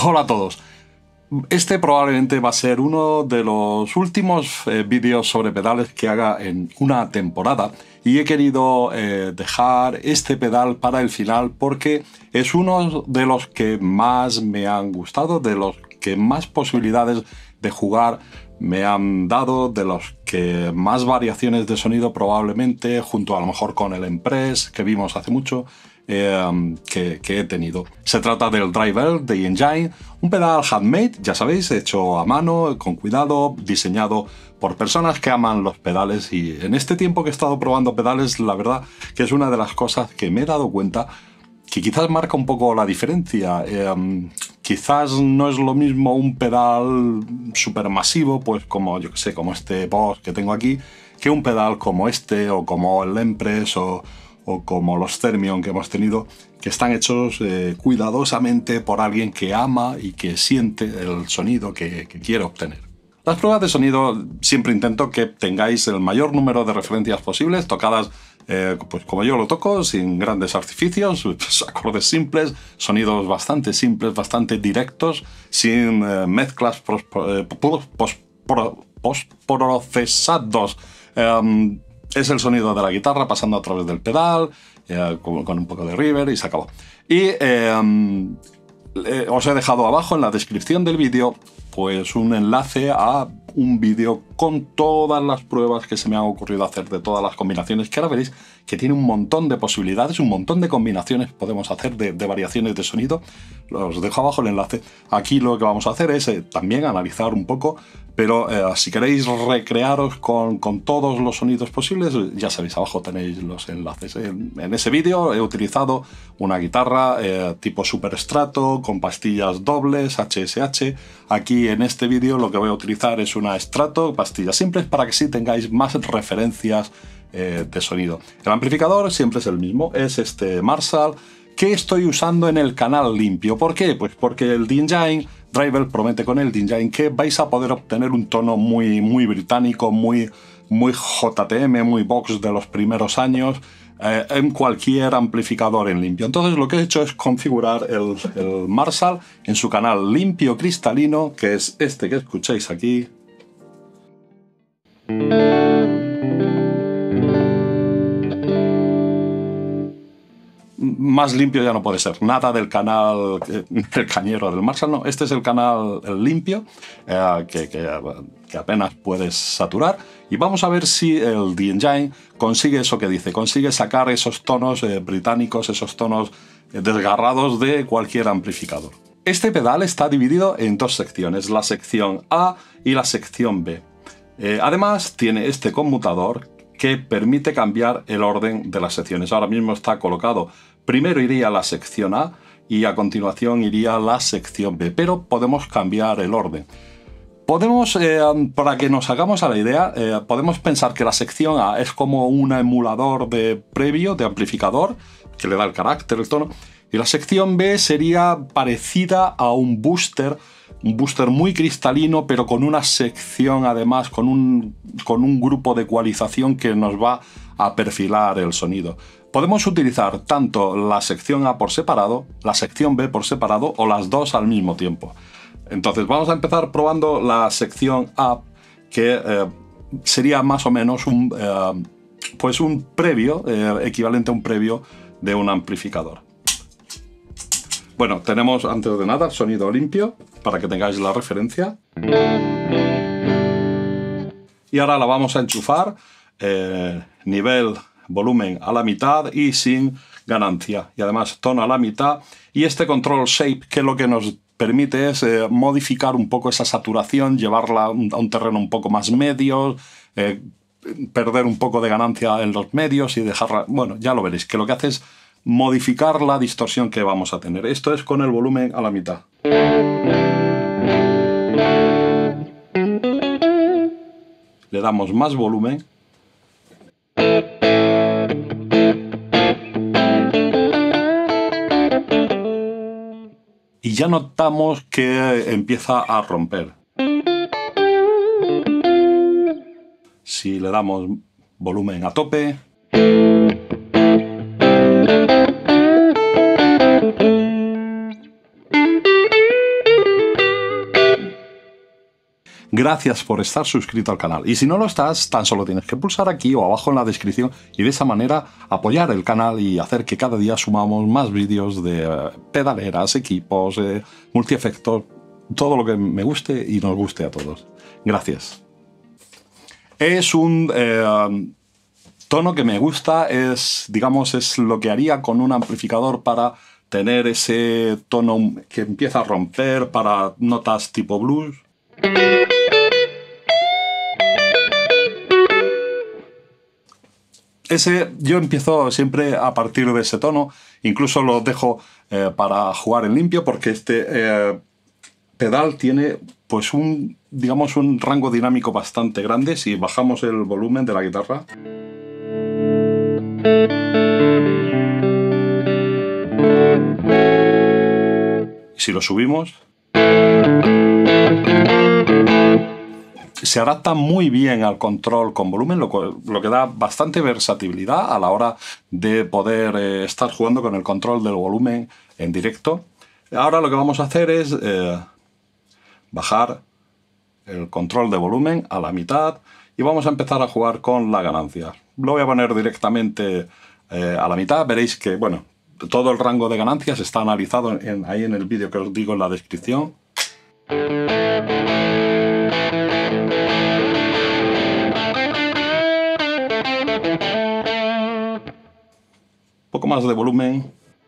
Hola a todos. Este probablemente va a ser uno de los últimos vídeos sobre pedales que haga en una temporada y he querido dejar este pedal para el final porque es uno de los que más me han gustado, de los que más posibilidades de jugar me han dado, de los que más variaciones de sonido probablemente, junto a lo mejor con el Empress que vimos hace mucho, que he tenido. Se trata del Driver de Engine, un pedal handmade, ya sabéis, hecho a mano, con cuidado, diseñado por personas que aman los pedales, y en este tiempo que he estado probando pedales, la verdad que es una de las cosas que me he dado cuenta que quizás marca un poco la diferencia. Quizás no es lo mismo un pedal supermasivo, pues como yo que sé, como este Boss que tengo aquí, que un pedal como este o como el Empress o como los Thermion que hemos tenido, que están hechos cuidadosamente por alguien que ama y que siente el sonido que quiere obtener. Las pruebas de sonido siempre intento que tengáis el mayor número de referencias posibles, tocadas pues como yo lo toco, sin grandes artificios, pues, acordes simples, sonidos bastante simples, bastante directos, sin mezclas postprocesados. Es el sonido de la guitarra pasando a través del pedal, con un poco de reverb, y se acabó. Y os he dejado abajo en la descripción del vídeo pues un enlace a un vídeo con todas las pruebas que se me han ocurrido hacer de todas las combinaciones, que ahora veréis que tiene un montón de posibilidades, un montón de combinaciones podemos hacer de variaciones de sonido. Os dejo abajo el enlace. Aquí lo que vamos a hacer es también analizar un poco, pero si queréis recrearos con todos los sonidos posibles, ya sabéis, abajo tenéis los enlaces. En ese vídeo he utilizado una guitarra tipo Superstrato con pastillas dobles HSH. Aquí en este vídeo lo que voy a utilizar es una Strato, pastillas simples, para que sí tengáis más referencias de sonido. El amplificador siempre es el mismo, es este Marshall que estoy usando en el canal limpio. ¿Por qué? Pues porque el D-Engine Driver promete con el D-Engine que vais a poder obtener un tono muy británico, muy JTM, muy Vox de los primeros años, en cualquier amplificador en limpio. Entonces lo que he hecho es configurar el Marshall en su canal limpio cristalino, que es este que escucháis aquí. Más limpio ya no puede ser, nada del canal del cañero del Marshall, no, este es el canal limpio, que apenas puedes saturar, y vamos a ver si el D-Engine consigue eso que dice, consigue sacar esos tonos británicos, esos tonos desgarrados de cualquier amplificador. Este pedal está dividido en dos secciones, la sección A y la sección B. Además tiene este conmutador que permite cambiar el orden de las secciones. Ahora mismo está colocado, primero iría la sección A y a continuación iría la sección B, pero podemos cambiar el orden. Podemos, para que nos hagamos a la idea, podemos pensar que la sección A es como un emulador previo de amplificador, que le da el carácter, el tono, y la sección B sería parecida a un booster muy cristalino, pero con una sección además, con un grupo de ecualización que nos va a perfilar el sonido. Podemos utilizar tanto la sección A por separado, la sección B por separado, o las dos al mismo tiempo. Entonces vamos a empezar probando la sección A, que sería más o menos pues un previo, equivalente a un previo de un amplificador. Bueno, tenemos antes de nada sonido limpio, para que tengáis la referencia. Y ahora la vamos a enchufar, nivel, volumen a la mitad y sin ganancia. Y además tono a la mitad. Y este control shape, que lo que nos permite es modificar un poco esa saturación, llevarla a un terreno un poco más medio, perder un poco de ganancia en los medios y dejarla... Bueno, ya lo veréis, que lo que hace es modificar la distorsión que vamos a tener. Esto es con el volumen a la mitad. Le damos más volumen. Y ya notamos que empieza a romper. Si le damos volumen a tope, Gracias por estar suscrito al canal. Y si no lo estás, tan solo tienes que pulsar aquí o abajo en la descripción y de esa manera apoyar el canal y hacer que cada día sumamos más vídeos de pedaleras, equipos, multiefectos, todo lo que me guste y nos guste a todos. Gracias. Es un tono que me gusta, digamos, es lo que haría con un amplificador para tener ese tono que empieza a romper para notas tipo blues. Yo empiezo siempre a partir de ese tono, incluso lo dejo para jugar en limpio porque este pedal tiene pues digamos un rango dinámico bastante grande. Si bajamos el volumen de la guitarra, si lo subimos, se adapta muy bien al control con volumen, lo que da bastante versatilidad a la hora de poder estar jugando con el control del volumen en directo. Ahora lo que vamos a hacer es bajar el control de volumen a la mitad y vamos a empezar a jugar con la ganancia. Lo voy a poner directamente a la mitad. Veréis que, bueno, todo el rango de ganancias está analizado ahí en el vídeo que os digo en la descripción. Un poco más de volumen.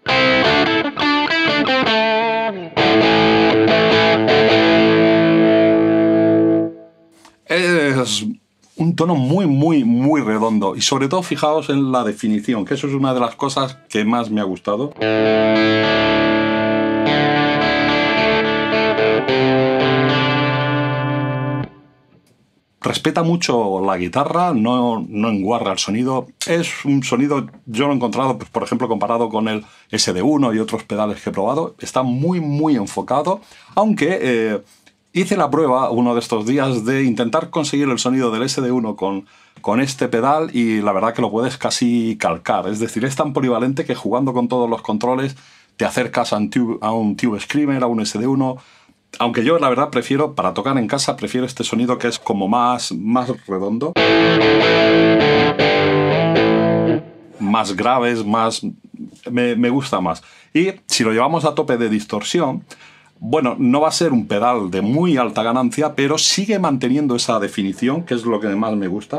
Es un tono muy redondo y sobre todo fijaos en la definición, que eso es una de las cosas que más me ha gustado. Respeta mucho la guitarra, no enguarra el sonido. Es un sonido, yo lo he encontrado, pues, por ejemplo, comparado con el SD1 y otros pedales que he probado, está muy enfocado, aunque hice la prueba uno de estos días de intentar conseguir el sonido del SD1 con este pedal y la verdad que lo puedes casi calcar. Es decir, es tan polivalente que jugando con todos los controles te acercas a un Tube Screamer, a un SD1. Aunque yo la verdad prefiero, para tocar en casa, prefiero este sonido que es como más redondo. Más graves, me gusta más. Y si lo llevamos a tope de distorsión, bueno, no va a ser un pedal de muy alta ganancia, pero sigue manteniendo esa definición, que es lo que más me gusta.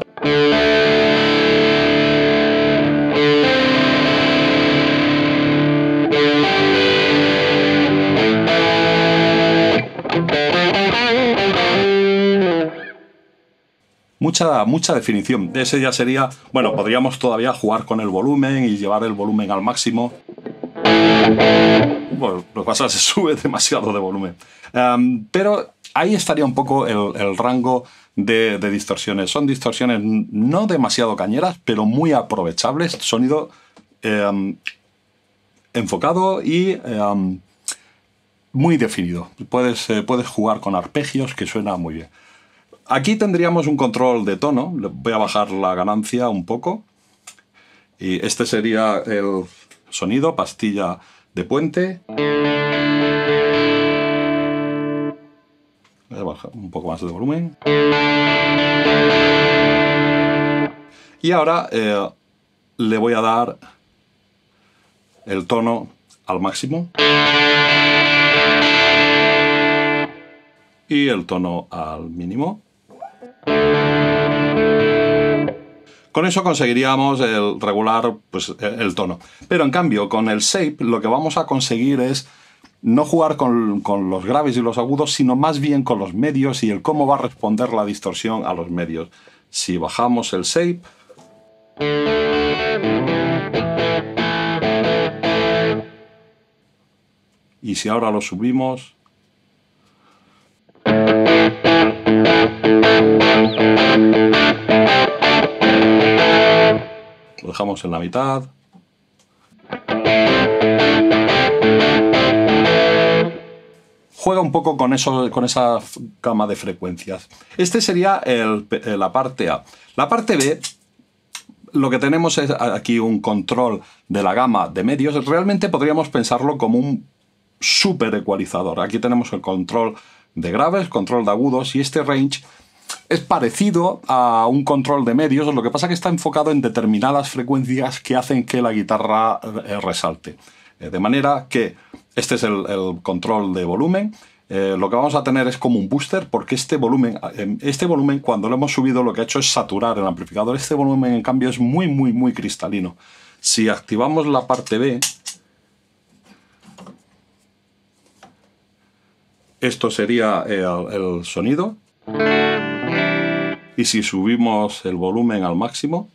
Mucha definición. Ese ya sería... Bueno, podríamos todavía jugar con el volumen y llevar el volumen al máximo. Bueno, lo que pasa es que se sube demasiado de volumen. Pero ahí estaría un poco el rango de distorsiones. Son distorsiones no demasiado cañeras, pero muy aprovechables. Sonido enfocado y muy definido. Puedes jugar con arpegios, que suena muy bien. Aquí tendríamos un control de tono. Voy a bajar la ganancia un poco. Y este sería el sonido, pastilla de puente. Voy a bajar un poco más de volumen. Y ahora le voy a dar el tono al máximo. Y el tono al mínimo. Con eso conseguiríamos el regular, pues, el tono. Pero en cambio, con el shape lo que vamos a conseguir es no jugar con los graves y los agudos, sino más bien con los medios y el cómo va a responder la distorsión a los medios. Si bajamos el shape... Y si ahora lo subimos... Lo dejamos en la mitad. Juega un poco con esa gama de frecuencias. Este sería la parte A. La parte B, lo que tenemos es aquí un control de la gama de medios. Realmente podríamos pensarlo como un super ecualizador. Aquí tenemos el control de graves, control de agudos, y este range es parecido a un control de medios, lo que pasa es que está enfocado en determinadas frecuencias que hacen que la guitarra resalte. De manera que este es el control de volumen. Lo que vamos a tener es como un booster, porque este volumen cuando lo hemos subido lo que ha hecho es saturar el amplificador. Este volumen en cambio es muy muy muy cristalino. Si activamos la parte B, esto sería el sonido, y si subimos el volumen al máximo,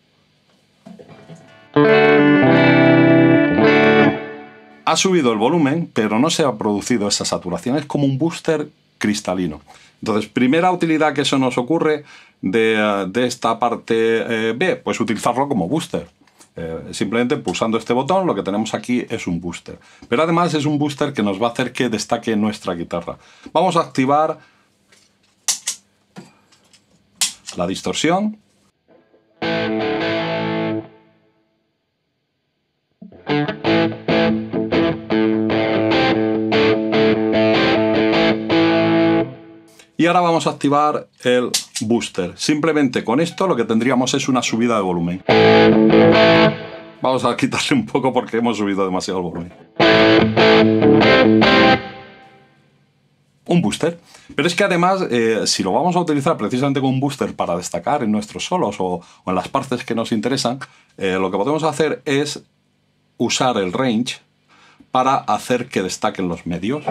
ha subido el volumen, pero no se ha producido esa saturación. Es como un booster cristalino. Entonces, primera utilidad que se nos ocurre de esta parte B, pues utilizarlo como booster. Simplemente pulsando este botón, lo que tenemos aquí es un booster. Pero además es un booster que nos va a hacer que destaque nuestra guitarra. Vamos a activar la distorsión. Y ahora vamos a activar el booster. Simplemente con esto lo que tendríamos es una subida de volumen. Vamos a quitarle un poco porque hemos subido demasiado el volumen. Un booster. Pero es que además, si lo vamos a utilizar precisamente con un booster para destacar en nuestros solos o en las partes que nos interesan, lo que podemos hacer es usar el range para hacer que destaquen los medios.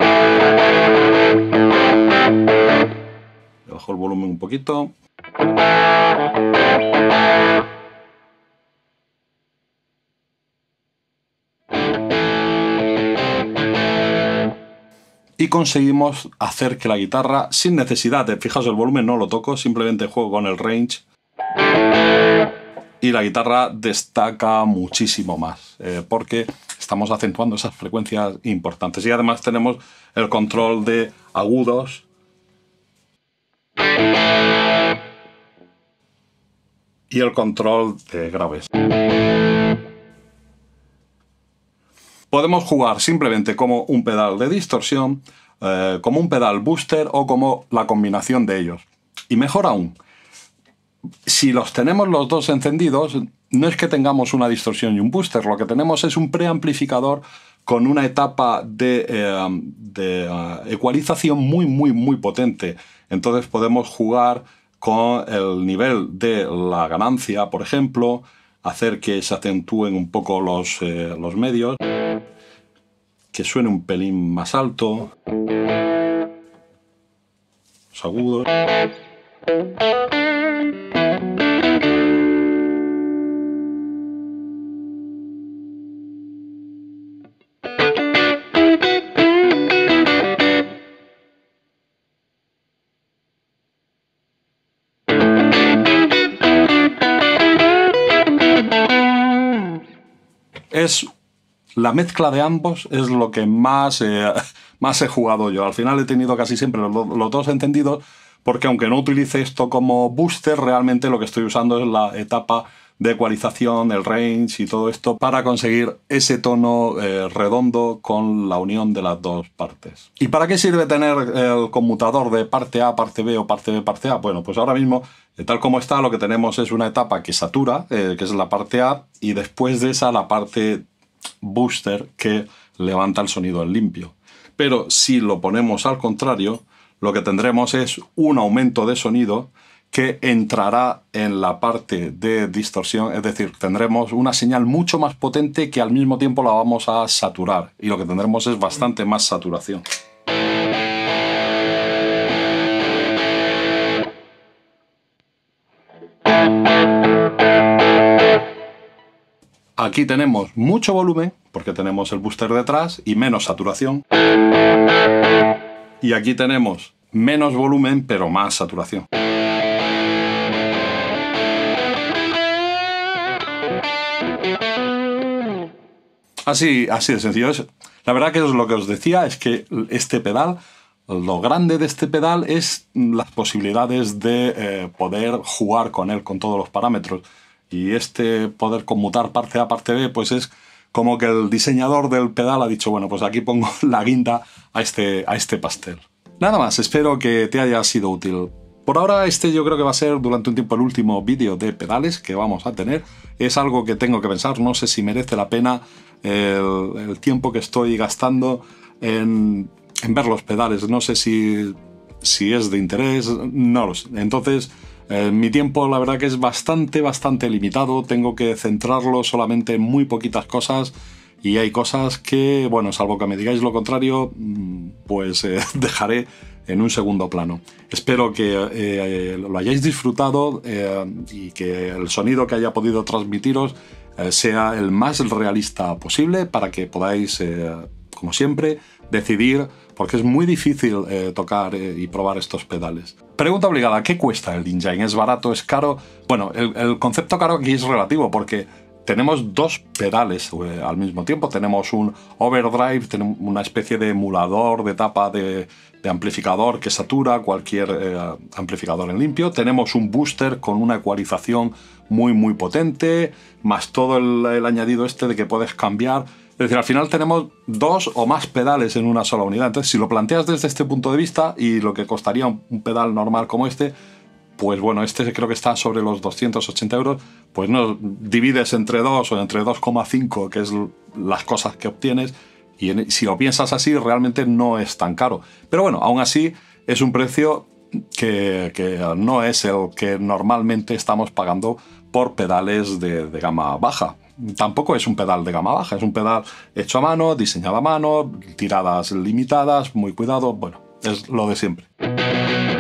Le bajo el volumen un poquito. Y conseguimos hacer que la guitarra, sin necesidad de, fijaos, el volumen no lo toco, simplemente juego con el range y la guitarra destaca muchísimo más, porque estamos acentuando esas frecuencias importantes. Y además tenemos el control de agudos y el control de graves. Podemos jugar simplemente como un pedal de distorsión, como un pedal booster o como la combinación de ellos. Y mejor aún, si los tenemos los dos encendidos, no es que tengamos una distorsión y un booster, lo que tenemos es un preamplificador con una etapa de ecualización muy, muy, muy potente. Entonces podemos jugar con el nivel de la ganancia, por ejemplo, hacer que se acentúen un poco los medios, que suene un pelín más alto, los agudos. La mezcla de ambos es lo que más he jugado yo. Al final he tenido casi siempre los dos encendidos, porque aunque no utilice esto como booster, realmente lo que estoy usando es la etapa de ecualización, el range y todo esto para conseguir ese tono redondo con la unión de las dos partes. ¿Y para qué sirve tener el conmutador de parte A, parte B o parte B, parte A? Bueno, pues ahora mismo, tal como está, lo que tenemos es una etapa que satura, que es la parte A, y después de esa la parte booster que levanta el sonido en limpio. Pero si lo ponemos al contrario, lo que tendremos es un aumento de sonido que entrará en la parte de distorsión, es decir, tendremos una señal mucho más potente que al mismo tiempo la vamos a saturar, y lo que tendremos es bastante más saturación. Aquí tenemos mucho volumen, porque tenemos el booster detrás, y menos saturación. Y aquí tenemos menos volumen, pero más saturación. Así de sencillo. La verdad que es lo que os decía, es que este pedal, lo grande de este pedal es las posibilidades de poder jugar con él, con todos los parámetros. Y este poder conmutar parte A, parte B, pues es como que el diseñador del pedal ha dicho, bueno, pues aquí pongo la guinda a este pastel. Nada más, espero que te haya sido útil. Por ahora este yo creo que va a ser durante un tiempo el último vídeo de pedales que vamos a tener. Es algo que tengo que pensar, no sé si merece la pena el tiempo que estoy gastando en ver los pedales. No sé si es de interés, no lo sé. Entonces mi tiempo la verdad que es bastante limitado. Tengo que centrarlo solamente en muy poquitas cosas. Y hay cosas que, bueno, salvo que me digáis lo contrario, pues dejaré en un segundo plano. Espero que lo hayáis disfrutado y que el sonido que haya podido transmitiros sea el más realista posible para que podáis, como siempre, decidir, porque es muy difícil tocar y probar estos pedales. Pregunta obligada, ¿qué cuesta el DJI? ¿Es barato? ¿Es caro? Bueno, el concepto caro aquí es relativo porque tenemos dos pedales al mismo tiempo. Tenemos un overdrive, tenemos una especie de emulador de tapa de amplificador que satura cualquier amplificador en limpio. Tenemos un booster con una ecualización muy potente, más todo el añadido este de que puedes cambiar. Es decir, al final tenemos dos o más pedales en una sola unidad. Entonces, si lo planteas desde este punto de vista y lo que costaría un pedal normal como este, pues bueno, este creo que está sobre los 280 €, pues no divides entre 2 o entre 2,5, que es las cosas que obtienes, y si lo piensas así, realmente no es tan caro. Pero bueno, aún así es un precio que no es el que normalmente estamos pagando por pedales de gama baja. Tampoco es un pedal de gama baja, es un pedal hecho a mano, diseñado a mano, tiradas limitadas, muy cuidado, bueno, es lo de siempre.